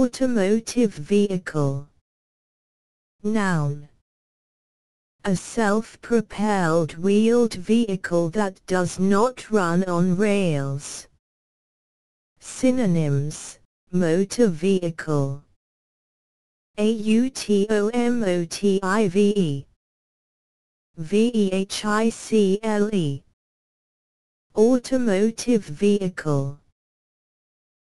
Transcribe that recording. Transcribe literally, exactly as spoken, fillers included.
Automotive vehicle. Noun. A self-propelled wheeled vehicle that does not run on rails. Synonyms: motor vehicle, automotive, vehicle, automotive vehicle.